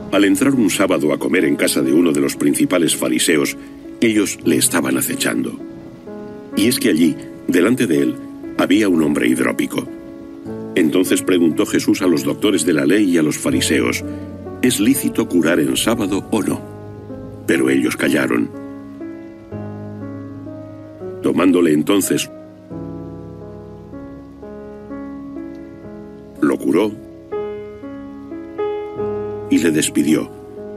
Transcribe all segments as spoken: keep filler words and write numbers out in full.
Al entrar un sábado a comer en casa de uno de los principales fariseos, ellos le estaban acechando. Y es que allí, delante de él, había un hombre hidrópico. Entonces preguntó Jesús a los doctores de la ley y a los fariseos, ¿es lícito curar en sábado o no? Pero ellos callaron. Tomándole entonces, lo curó y le despidió.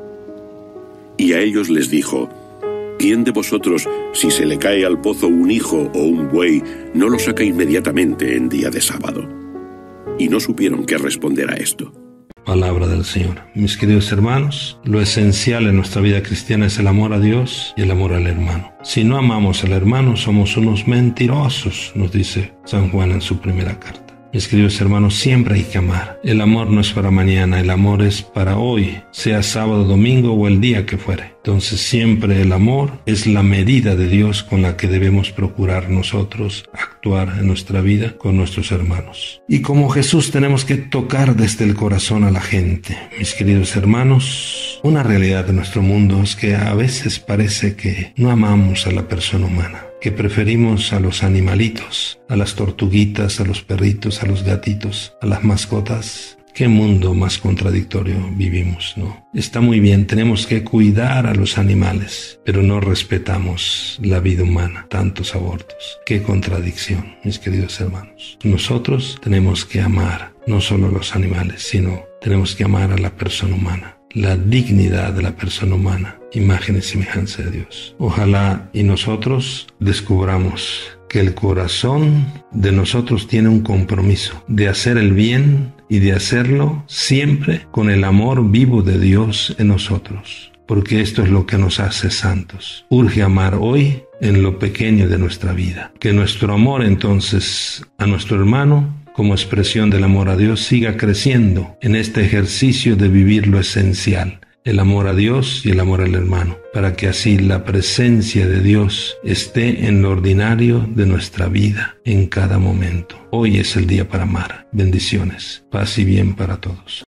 Y a ellos les dijo, ¿quién de vosotros, si se le cae al pozo un hijo o un buey, no lo saca inmediatamente en día de sábado? Y no supieron qué responder a esto. Palabra del Señor. Mis queridos hermanos, lo esencial en nuestra vida cristiana es el amor a Dios y el amor al hermano. Si no amamos al hermano, somos unos mentirosos, nos dice San Juan en su primera carta. Mis queridos hermanos, siempre hay que amar. El amor no es para mañana, el amor es para hoy, sea sábado, domingo o el día que fuere. Entonces siempre el amor es la medida de Dios con la que debemos procurar nosotros actuar en nuestra vida con nuestros hermanos. Y como Jesús tenemos que tocar desde el corazón a la gente. Mis queridos hermanos, una realidad de nuestro mundo es que a veces parece que no amamos a la persona humana, que preferimos a los animalitos, a las tortuguitas, a los perritos, a los gatitos, a las mascotas. Qué mundo más contradictorio vivimos, ¿no? Está muy bien, tenemos que cuidar a los animales, pero no respetamos la vida humana, tantos abortos. Qué contradicción, mis queridos hermanos. Nosotros tenemos que amar no solo a los animales, sino tenemos que amar a la persona humana, la dignidad de la persona humana, imagen y semejanza de Dios. Ojalá y nosotros descubramos que el corazón de nosotros tiene un compromiso de hacer el bien y de hacerlo siempre con el amor vivo de Dios en nosotros, porque esto es lo que nos hace santos. Urge amar hoy en lo pequeño de nuestra vida. Que nuestro amor entonces a nuestro hermano, como expresión del amor a Dios, siga creciendo en este ejercicio de vivir lo esencial, el amor a Dios y el amor al hermano, para que así la presencia de Dios esté en lo ordinario de nuestra vida, en cada momento. Hoy es el día para amar. Bendiciones, paz y bien para todos.